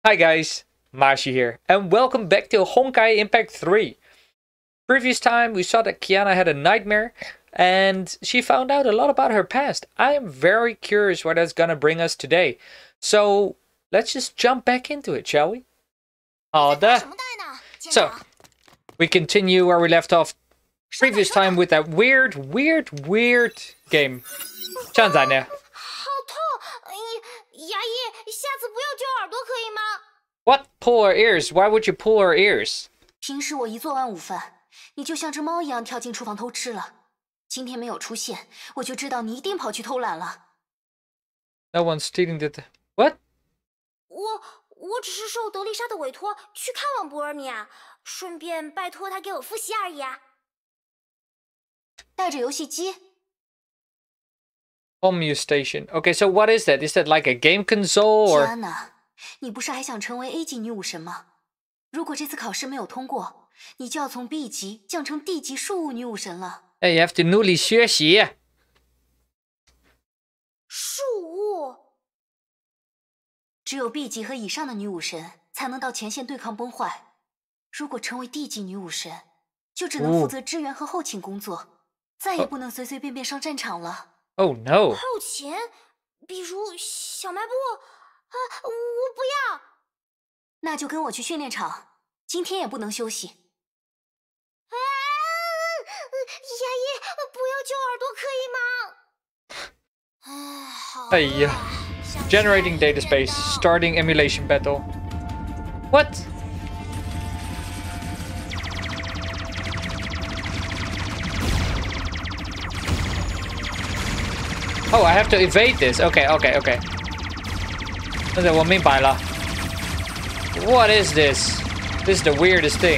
Hi guys, Mashi here, and welcome back to Honkai Impact 3. Previous time we saw that Kiana had a nightmare, and she found out a lot about her past. I am very curious where that's gonna bring us today. So, let's just jump back into it, shall we? So, we continue where we left off previous time with that weird game. 这样子呢? What? Pull our ears? Why would you pull our ears? 平时我一做完午饭，你就像只猫一样跳进厨房偷吃了。今天没有出现，我就知道你一定跑去偷懒了。 No one's stealing the... What? 我只是受德丽莎的委托去看望博尔尼亚，顺便拜托他给我复习而已啊。 带着游戏机。 Home station. Okay, so what is that? Is that like a game console or... Kiana, 你不是还想成为 A 级女武神吗？如果这次考试没有通过，你就要从 B 级降成 D 级术物女武神了。 Hey, you have to 努力学习。 术物。 只有 B 级和以上的女武神才能到前线对抗崩坏。如果成为 D 级女武神，就只能负责支援和后勤工作，再也不能随随便便上战场了。 Oh no！ 后勤，比如小卖部。我不要。 那就跟我去训练场，今天也不能休息。 牙医，不要揪耳朵可以吗？好。 哎呀 ，Generating data space, starting emulation battle. What? Oh, I have to evade this. Okay. 现在我明白了。What is this? This is the weirdest thing.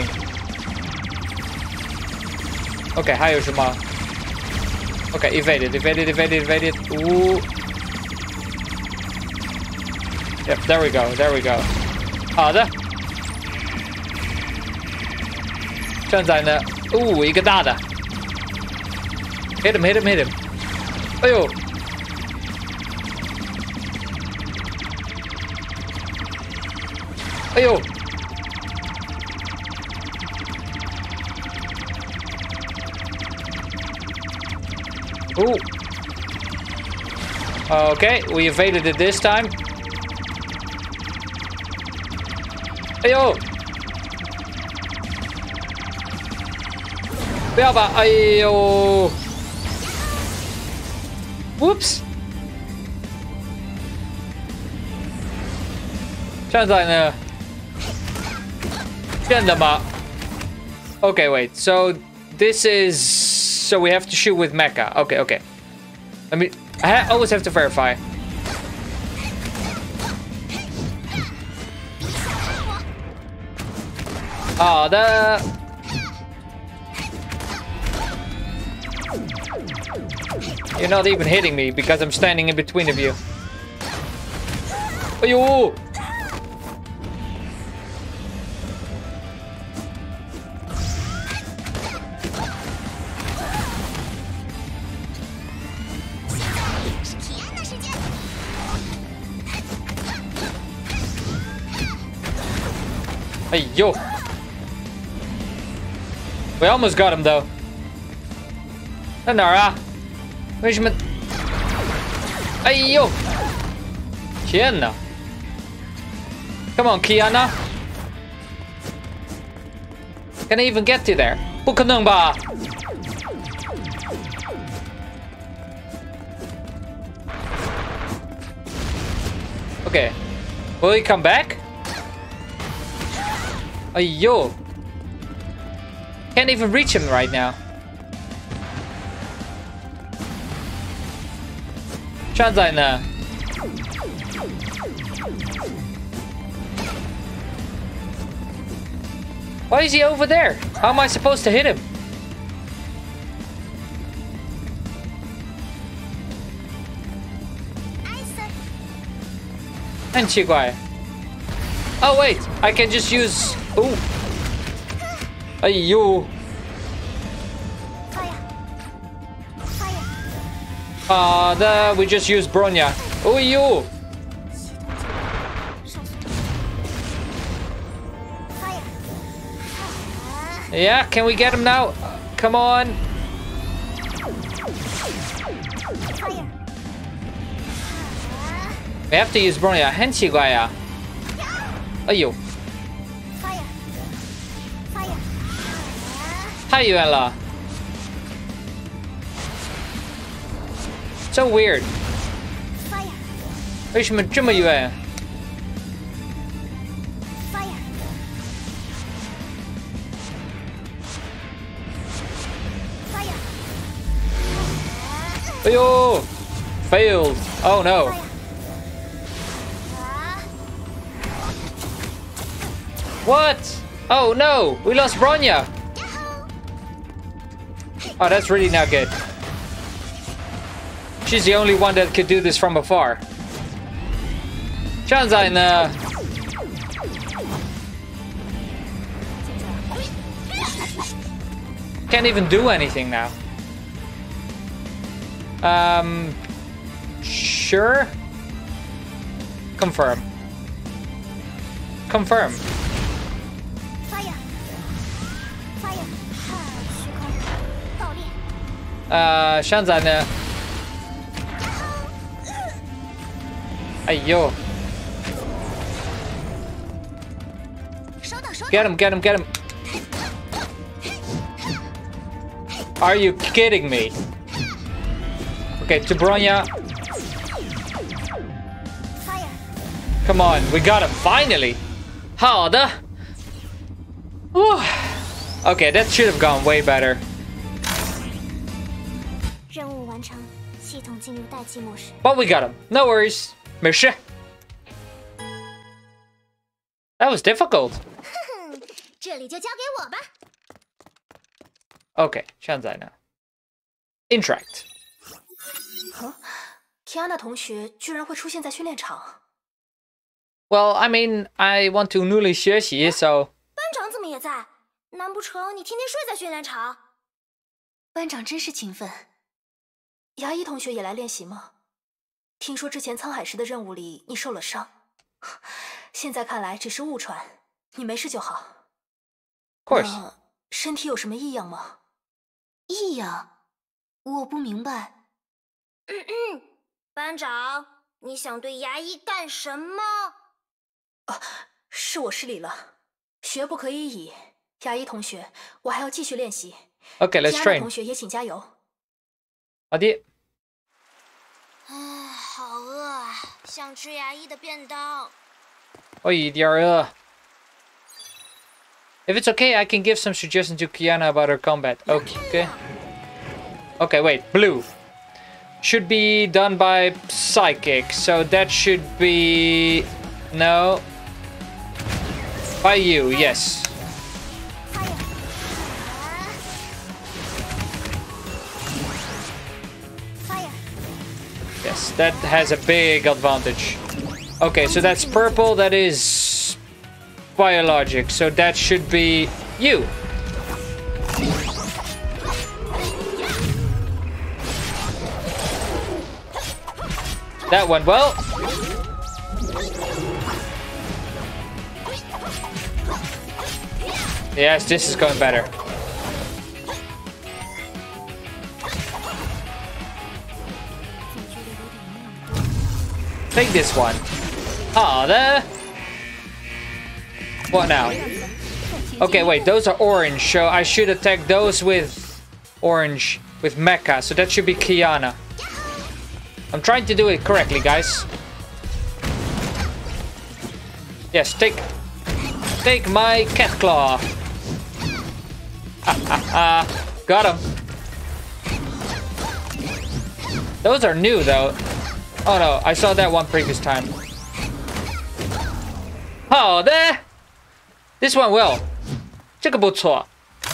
Okay, 还有什么 Okay, evade it. Ooh. Yep, there we go. 好的。现在呢？一个大的。Hit him. 哎呦。哎呦 Ooh. Okay, we evaded it this time. 哎呦不要吧，哎呦 Whoops 现在呢 Okay, wait. So this is... So we have to shoot with mecha. Okay. I always have to verify. Oh, You're not even hitting me because I'm standing in between of you. Ayo! Hey, yo! We almost got him, though. 在哪儿啊？为什么？哎呦！天哪 ！Come on, Kiana! Can I even get to there? 不可能吧 Okay. Will he come back? Yo, can't even reach him right now. 现在呢 Why is he over there? How am I supposed to hit him? 很奇怪 Oh wait, I can just use... Ooh. Ayo. We just used Bronya. Oh, you. Yeah, can we get him now? Come on. We have to use Bronya. 很奇怪呀。哎呦，太远了。So weird. 为什么这么远？ 哎呦 failed. Oh no. What? Oh no, we lost Bronya. Oh, that's really not good. She's the only one that could do this from afar. 现在呢 can't even do anything now. Sure. Confirm. Confirm. 现在呢？哎呦 ！Get him! Get him! Get him! Are you kidding me? Okay, to Bronya. Come on, we got him finally. 好的。Okay, that should have gone way better. 任务完成，系统进入待机模式。 But we got him. No worries. 没事。That was difficult. 这里就交给我吧。 Okay, 现在呢 ？Interact. Kiana 同学居然会出现在训练场。 Well, I mean, I want to 努力学习 so. 班长怎么也在？难不成你天天睡在训练场？ 班长真是勤奋。牙医同学也来练习吗？听说之前沧海市的任务里你受了伤，现在看来只是误传，你没事就好。 Of course. 身体有什么异样吗？异样？我不明白。 班长，你想对牙医干什么？ 是我失礼了，学不可以已。牙医同学，我还要继续练习。 Okay, let's train. 同学也请加油。 好的。 好饿啊，想吃牙医的便当。 我有点饿。If it's okay, I can give some suggestions to Kiana about her combat. Okay. Okay, wait. Blue. Should be done by Psychic. So that should be... No. By you, yes. Yes, that has a big advantage. Okay, so that's purple. That is biologic. So that should be you. That went well. Yes, this is going better. Take this one. Ah, there. What now? Okay, wait, those are orange, so I should attack those with orange, with Mecha, so that should be Kiana. I'm trying to do it correctly, guys. Yes, take my cat claw. Got him. Those are new, though. Oh no, I saw that one previous time. Oh, there. This went well. 这个不错。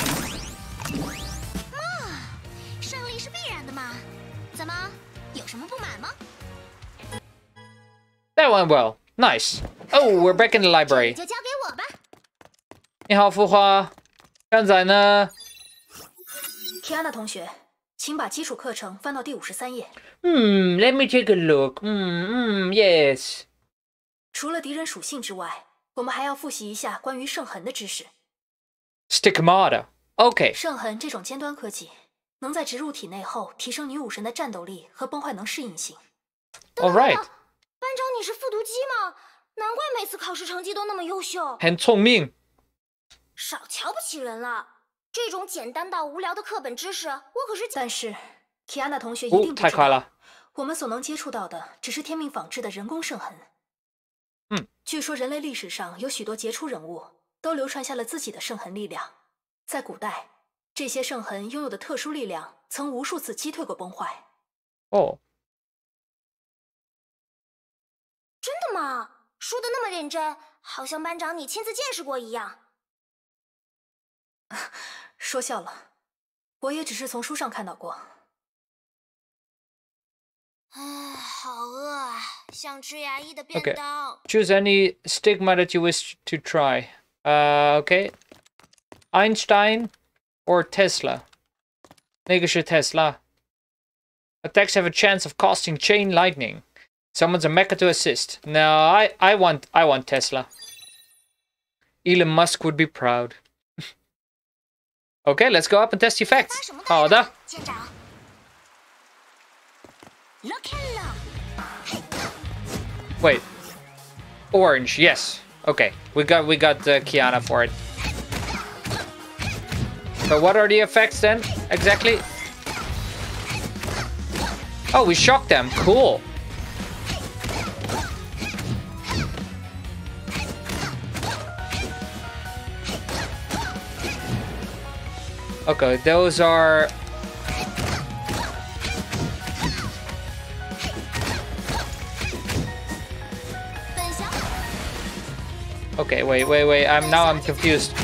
胜利是必然的嘛？怎么，有什么不满吗？ That went well. Nice. Oh, we're back in the library. 就交给我吧。 你好，浮华。现在呢 Kiana 同学，请把基础课程翻到第53页。 let me take a look. Yes. 除了敌人属性之外，我们还要复习一下关于圣痕的知识。 Stigmata. OK. 圣痕这种尖端科技，能在植入体内后提升女武神的战斗力和崩坏能适应性。 All right. 班长，你是复读机吗？难怪每次考试成绩都那么优秀。 很聪明。 少瞧不起人了，这种简单到无聊的课本知识，我可是…… 但是 Kiana 同学一定不太快了。 我们所能接触到的只是天命仿制的人工圣痕。据说人类历史上有许多杰出人物都流传下了自己的圣痕力量。在古代，这些圣痕拥有的特殊力量曾无数次击退过崩坏。 哦， 真的吗？说的那么认真，好像班长你亲自见识过一样。 说笑了，我也只是从书上看到过。 唉，好饿啊，想吃牙医的便当。 Choose any stigma that you wish to try. Okay. Einstein or Tesla? 那个是 Tesla. Attacks have a chance of casting chain lightning. Summons a mecha to assist. No, I want Tesla. Elon Musk would be proud. Okay, let's go up and test the effects. 好的。 舰长。 Wait. Orange, yes. Okay, we got Kiana for it. So what are the effects then, exactly? Oh, we shocked them. Cool. Okay, those are... Okay, wait. I'm confused.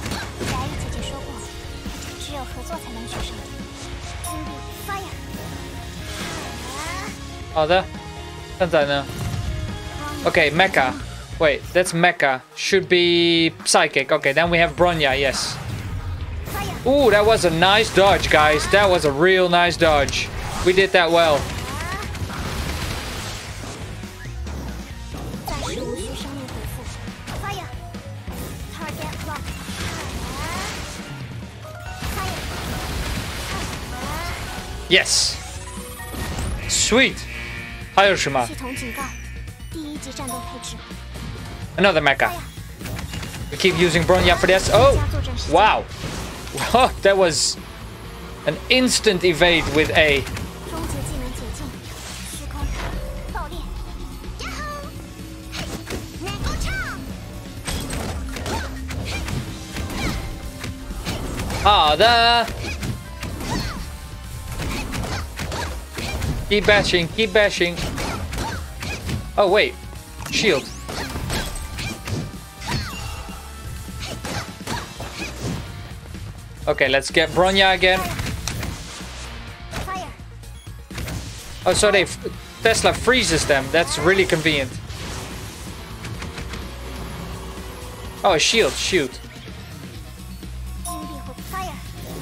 好的，现在呢 Okay, Mecha. Wait, that's Mecha. Should be Psychic. Okay, then we have Bronya, yes. Ooh, that was a nice dodge, guys. That was a real nice dodge. We did that well. Yes. Sweet. 还有什么？ 系统警告，第一级战斗配置。 Another mecha. We keep using Bronya for this. Oh, wow. Oh, that was an instant evade with A. 终结技能解禁，虚空爆裂，呀吼！能够唱。 好的。Keep bashing, keep bashing. Oh wait, shield. Okay, let's get Bronya again. Fire. Oh, so Tesla freezes them. That's really convenient. Oh, a shield, shoot. 金币火 fire.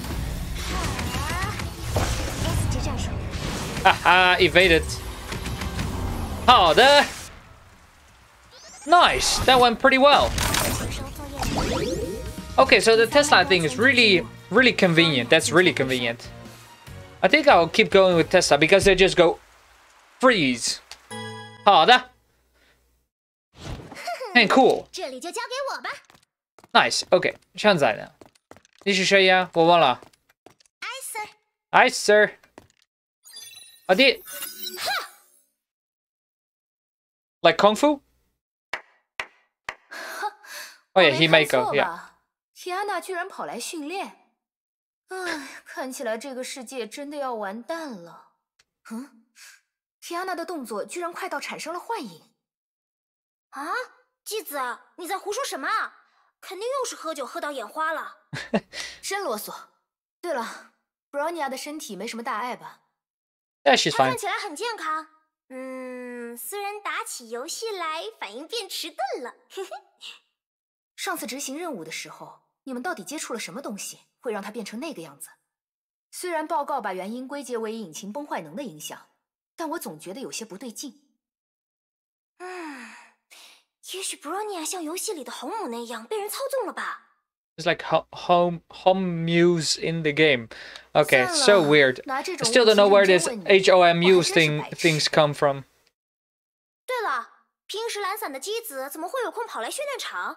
S 级战术。 Haha, evaded. 好的。Nice, that went pretty well. 请收作业。 Okay, so the Tesla thing is really convenient. That's really convenient. I think I'll keep going with Tesla because they just go freeze. 好的。很 cool. 这里就交给我吧。 Nice. Okay, 现在呢？你是谁呀？我忘了。 I Hi, sir。 sir. 好的。Like Kung Fu? Oh yeah, he may go. Yeah. Kiana 居然跑来训练，唉，看起来这个世界真的要完蛋了。Kiana 的动作居然快到产生了幻影。 啊，继子，你在胡说什么啊？肯定又是喝酒喝到眼花了。 真啰嗦。对了 ，Bronya 的身体没什么大碍吧？ Yeah, she's 他 fine. 看起来很健康。虽然打起游戏来反应变迟钝了。 上次执行任务的时候，你们到底接触了什么东西，会让它变成那个样子？虽然报告把原因归结为引擎崩坏能的影响，但我总觉得有些不对劲。 也许 Bronya 像游戏里的红母那样被人操纵了吧？ It's like home muse in the game. Okay, so weird. I still don't know where this HOMU things come from. 对了，平时懒散的姬子怎么会有空跑来训练场？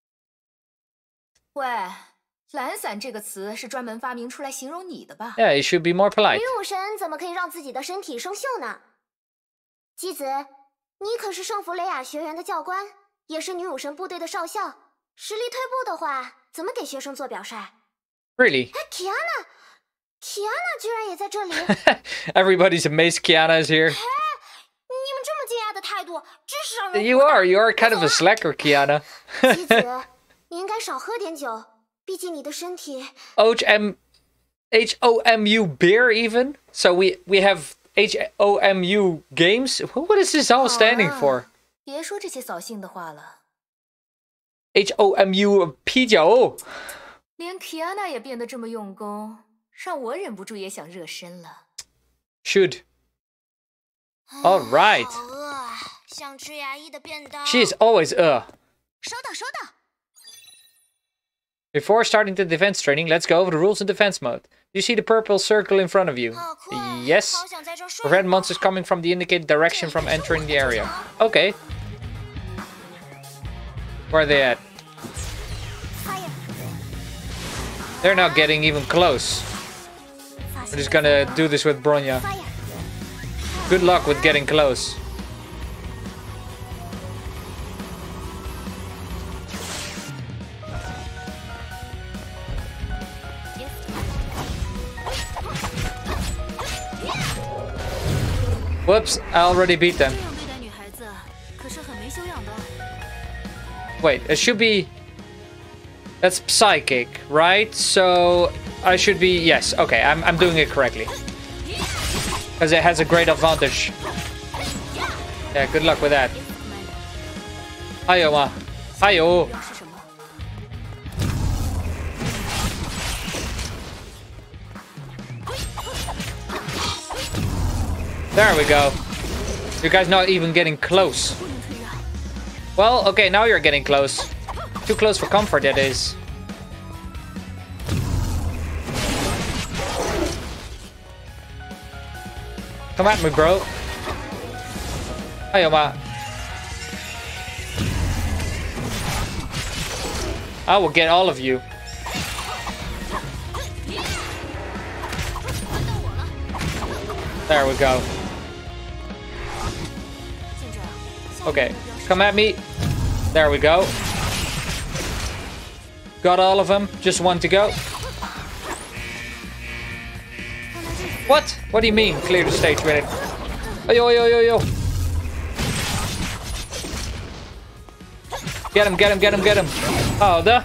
喂，懒散这个词是专门发明出来形容你的吧 Yeah, you should be more polite. 女武神怎么可以让自己的身体生锈呢？姬子，你可是圣弗雷亚学园的教官，也是女武神部队的少校，实力退步的话，怎么给学生做表率？ Really? 哎，Kiana 居然也在这里！ Everybody's amazed Kiana is here. 你们这么惊讶的态度，真是让人 You are kind of a slacker, Kiana. 姬子，你应该少喝点酒，毕竟你的身体。 HOMU beer even? So we have HOMU games? What is this all standing for? 别说这些扫兴的话了。 HOMU 啤酒。 连 Kiana 也变得这么用功，让我忍不住也想热身了。 Should. All right. 好饿啊，想吃牙医的便当。 She is always 收到。 Before starting the defense training, let's go over the rules in defense mode. You see the purple circle in front of you? Yes. Prevent monsters coming from the indicated direction from entering the area. Okay. Where are they at? They're not getting even close. We're just gonna do this with Bronya. Good luck with getting close. Whoops, I already beat them. Wait, it should be... That's psychic, right? So I should be... Yes, okay, I'm doing it correctly. Because it has a great advantage. Yeah, good luck with that. Ayo, ma. Ayo. There we go. You guys not even getting close. Well, okay, now you're getting close. Too close for comfort, that is. Come at me, bro. Hiyo, ma. I will get all of you. There we go. Okay, come at me. There we go. Got all of them. Just one to go. What? What do you mean? Clear the stage with it. Ayo, ayo, ayo, ayo. Get him, get him, get him, get him. Oh, the...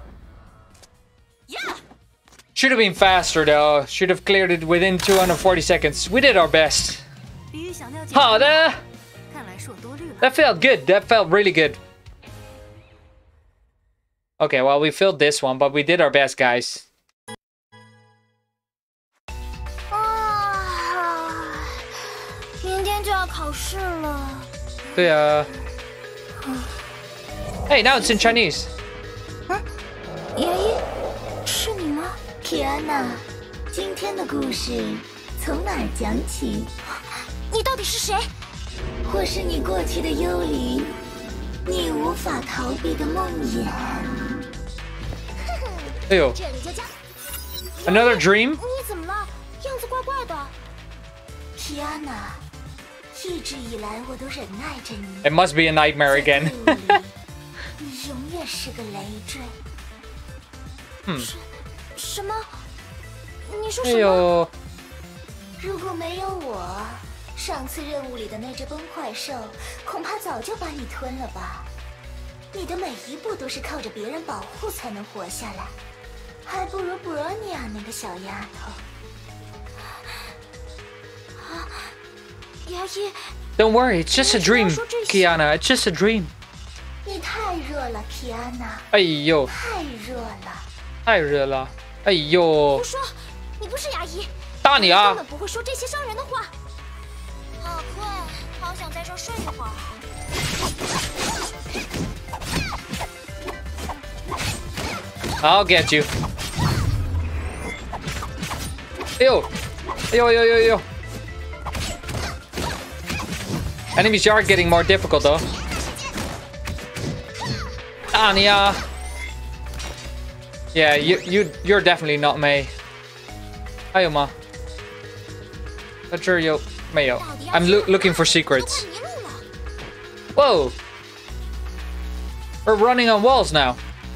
Should have been faster though. Should have cleared it within 240 seconds. We did our best. Oh, the... That felt good. That felt really good. Okay, well, we failed this one, but we did our best, guys. 明天就要考试了。 对啊。Hey, now it's in Chinese. 牙医，是你吗 ？Kiana， 今天的故事从哪儿讲起？ 你到底是谁？ 或是你过去的幽灵，你无法逃避的梦魇。 哎呦 ，Another dream？ 你怎么了？样子怪怪的。 Kiana， 一直以来我都忍耐着你。 It must be a nightmare again. 你永远是个累赘。 什么？你说什么？ 哎呦！ 如果没有我，上次任务里的那只崩坏兽，恐怕早就把你吞了吧。你的每一步都是靠着别人保护才能活下来，还不如博尼亚那个小丫头。 牙医 Don't worry, it's just a dream, Kiana. It's just a dream. 你太热了 ，Kiana。 哎呦！ 太热了。 太热了！哎呦！ 胡说！你不是牙医， 打你啊！ 根本不会说这些伤人的话。好困，好想在这儿睡一会儿。 I'll get you. Yo. Yo, yo, yo, yo. Enemies are getting more difficult though. Anya. Yeah, you're definitely not Mei. Hiyo ma. Yo, Mayo. I'm looking for secrets. Whoa. We're running on walls now.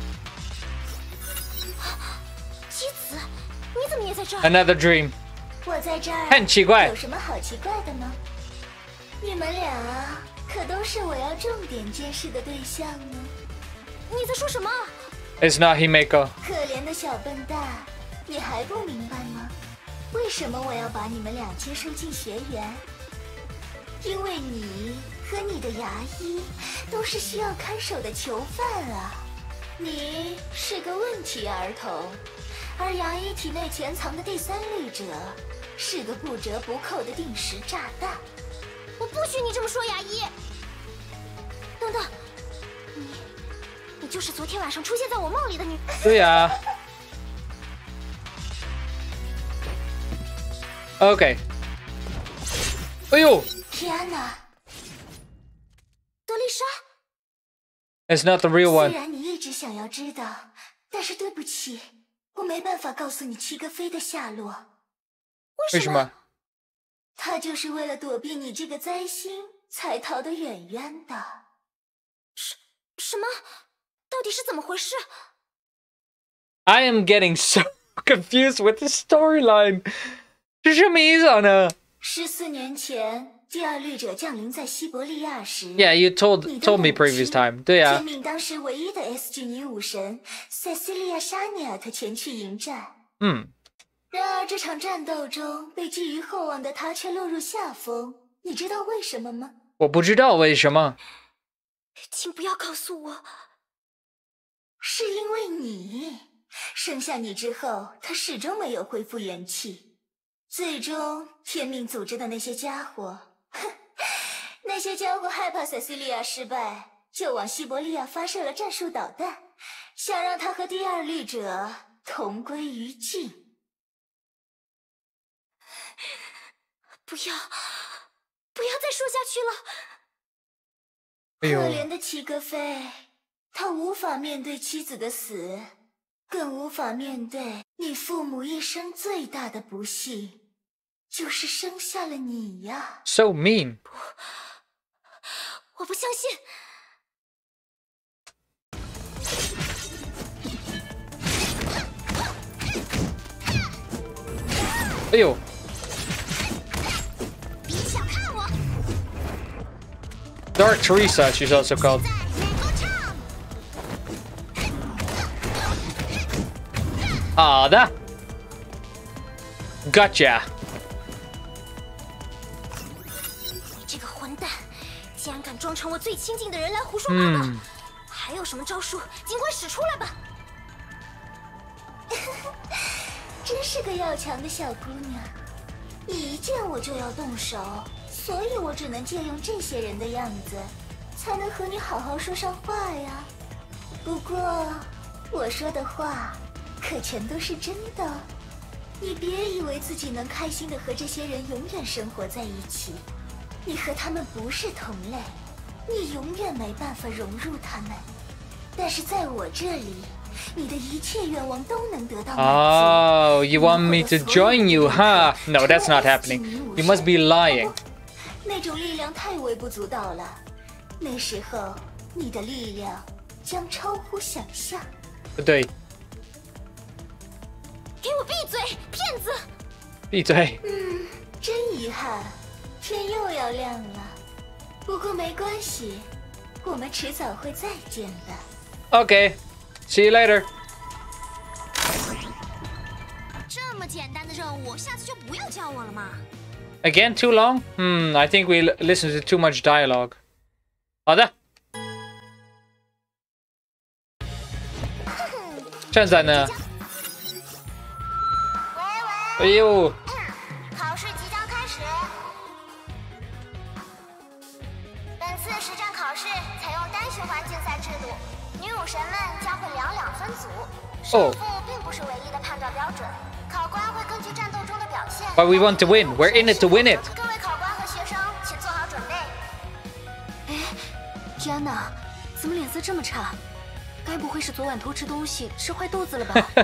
Another dream. 我在这儿很奇怪。 有什么好奇怪的吗？你们俩可都是我要重点监视的对象呢。 你在说什么？ It's not Himeko. 可怜的小笨蛋，你还不明白吗？为什么我要把你们俩接收进学园？因为你和你的牙医都是需要看守的囚犯啊。你是个问题儿童，而牙医体内潜藏的第三律者是个不折不扣的定时炸弹。 我不许你这么说，牙医。等等，你就是昨天晚上出现在我梦里的女。 对呀。OK。哎呦！ 天哪！ 德丽莎。 It's not the real one. 虽然你一直想要知道，但是对不起，我没办法告诉你齐格飞的下落。 为什么？ 他就是为了躲避你这个灾星才逃得远远的。 什么？到底是怎么回事 I am getting so confused with the storyline. 是什么意思呢 ？14年前，第二律者降临在西伯利亚时 ，Yeah, you told me previous time. 对呀。 任命当时唯一的 S 级女武神塞西利亚·沙尼尔特前去迎战。然而这场战斗中，被寄予厚望的他却落入下风。你知道为什么吗？ 我不知道为什么。 请不要告诉我。 是因为你，生下你之后，他始终没有恢复元气。最终，天命组织的那些家伙，那些家伙害怕塞西利亚失败，就往西伯利亚发射了战术导弹，想让他和第二律者同归于尽。 不要再说下去了。 可怜的齐格飞，他无法面对妻子的死，更无法面对你父母一生最大的不幸，就是生下了你呀。 So mean. 我不相信。 哎呦！ Dark Teresa, she's also called. 好的 ，Gotcha。 你这个混蛋，竟然敢装成我最亲近的人来胡说八道！还有什么招数，尽管使出来吧！ 真是个要强的小姑娘，你一见我就要动手。 所以我只能借用这些人的样子，才能和你好好说上话呀。不过，我说的话可全都是真的。你别以为自己能开心的和这些人永远生活在一起，你和他们不是同类，你永远没办法融入他们。但是在我这里，你的一切愿望都能得到满足。 Oh, you want me to join you, huh? No, that's not happening. You must be lying. 那种力量太微不足道了，那时候你的力量将超乎想象。 不对， 给我闭嘴，骗子！ 闭嘴。 真遗憾，天又要亮了。不过没关系，我们迟早会再见的。 Okay, see you later. 这么简单的任务，下次就不用叫我了嘛。 Again, too long? I think we listened to too much dialogue. 好的。现在呢？哎呦！ 考试即将开始。本次实战考试采用单循环竞赛制度，女武神们将会两分组， 胜负并不是唯一的判断标准，考官会根据战斗中的表现。 But we want to win. We're in it to win it. 各位考官和学生，请做好准备。 天哪，怎么脸色这么差？该不会是昨晚偷吃东西吃坏肚子了吧？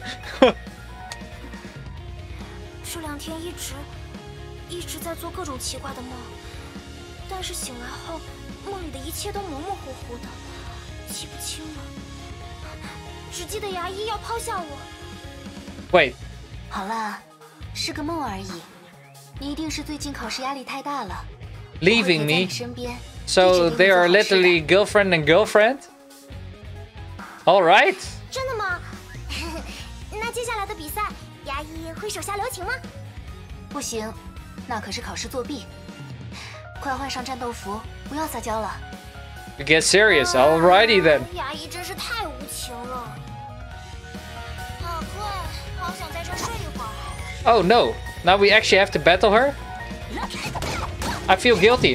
这2天一直在做各种奇怪的梦，但是醒来后，梦里的一切都模模糊糊的，记不清了，只记得牙医要抛下我。 Wait. 好了，是个梦而已。你一定是最近考试压力太大了。 Leaving 我会在你 me. 身边， So 一直给 they 你做 are 好事的。 literally girlfriend and girlfriend? Alright. 真的吗？那接下来的比赛，牙医会手下留情吗？ 不行，那可是考试作弊。快换上战斗服，不要撒娇了。 You get serious. Alrighty then. 牙医真是太无情了。好困，好想在这睡一会儿。 Oh no. Now we actually have to battle her? I feel guilty.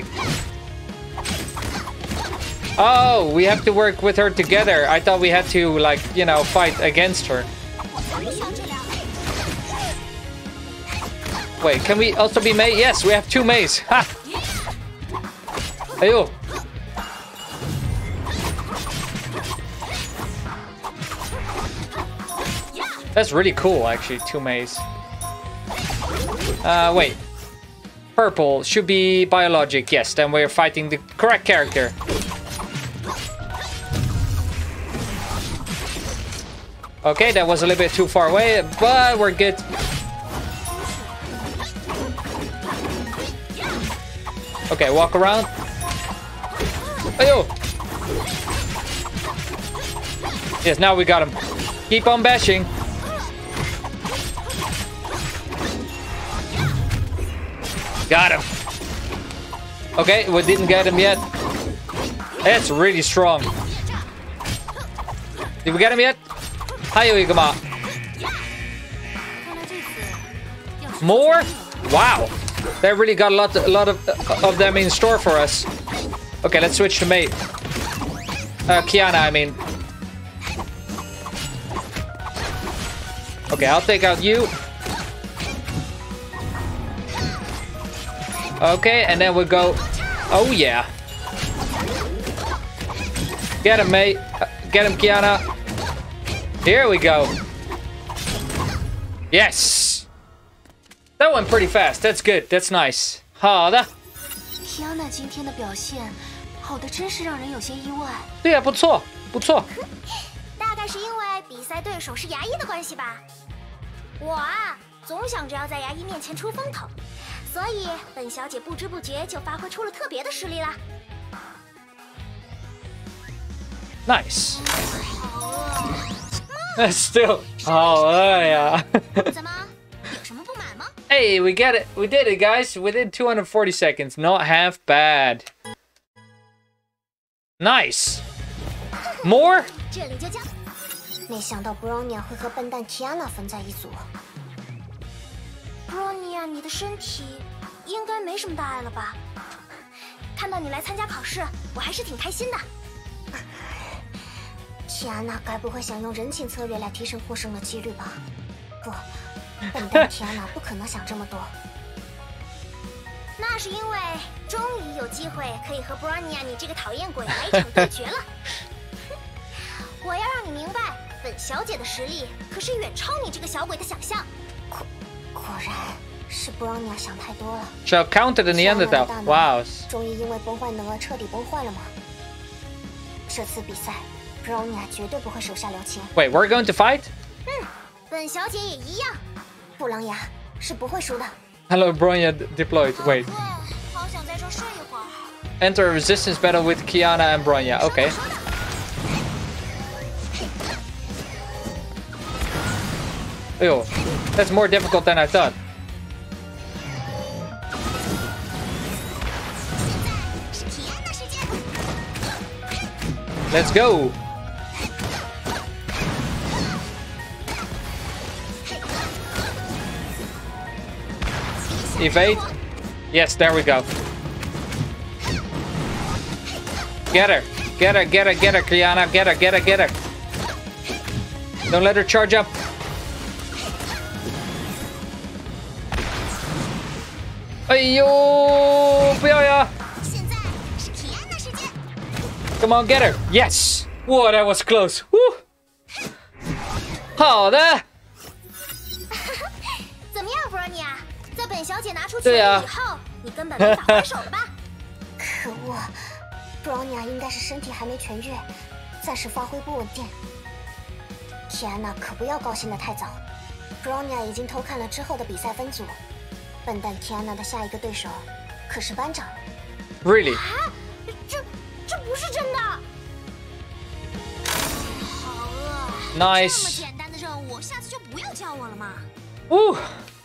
Oh, we have to work with her together. I thought we had to, like, you know, fight against her. Wait, can we also be Mei? Yes, we have 2 Meis. Ha! Ayo. That's really cool, actually, 2 Meis. Wait. Purple should be biologic, yes, then we're fighting the correct character. Okay, that was a little bit too far away, but we're good. Okay, walk around. Ayo! Yes, now we got him. Keep on bashing. Got him. Okay, we didn't get him yet. That's really strong. Did we get him yet? Hayo More? Wow. They really got a lot of them in store for us. Okay, let's switch to Mei. Kiana, I mean. Okay, I'll take out you. Okay, and then we'll go. Oh yeah. Get him, Mei. Get him, Kiana. Here we go. Yes. That went pretty fast. That's good. That's nice. 好的。 天哪，今天的表现好的真是让人有些意外。 对啊，不错，不错。 大概是因为比赛对手是牙医的关系吧。我啊，总想着要在牙医面前出风头，所以本小姐不知不觉就发挥出了特别的实力啦。 Nice. Still. 好饿呀。 怎么，有什么不满吗？ Hey, we get it. We did it, guys. Within 240 seconds. Not half bad. Nice. More? 这里就交。没想到 Bronya 会和笨蛋 Kiana 分在一组。Bronya， 你的身体应该没什么大碍了吧？看到你来参加考试，我还是挺开心的。Kiana 该不会想用人情策略来提升获胜的几率吧？不，笨蛋 Kiana 不可能想这么多。那是因为终于有机会可以和 Bronya 你这个讨厌鬼来一场对决了。我要让你明白，本小姐的实力可是远超你这个小鬼的想象。果然是 Bronya 想太多了。 Shall counter the Neanderthal. Wow. 终于因为崩坏能而彻底崩坏了吗？这次比赛 ，Bronya 绝对不会手下留情。 Wait, we're going to fight? 本小姐也一样。布朗雅是不会输的。 Hello, Bronya deployed. Wait. 对，好想在这睡一会儿。 Enter a resistance battle with Kiana and Bronya. Okay. Ew, that's more difficult than I thought. 是体验的时间。 Let's go. Evade. Yes, there we go. Get her. Get her, get her, get her, Kiana. Get her, get her, get her. Don't let her charge up. Ayo! 不要呀! Come on, get her. Yes! Whoa, that was close. Woo! 好的。 怎么样，弗罗尼亚？在本小姐拿出对啊以后，你根本没法还手了吧？ 可恶，布朗尼亚应该是身体还没痊愈，暂时发挥不稳定。提安娜可不要高兴得太早，布朗尼亚已经偷看了之后的比赛分组。笨蛋提安娜的下一个对手可是班长。 Really? 啊，这不是真的。好饿。这么 Nice. 简单的任务，下次就不要叫我了嘛。 Woo!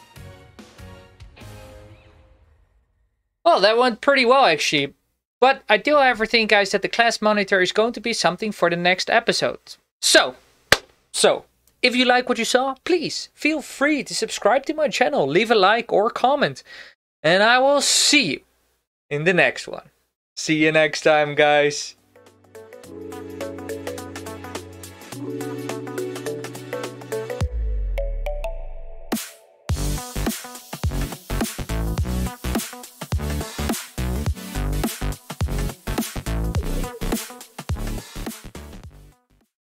Well, that went pretty well, actually. But I do, however, think, guys, that the class monitor is going to be something for the next episode. So, if you like what you saw, please feel free to subscribe to my channel, leave a like or comment. And I will see you in the next one. See you next time, guys.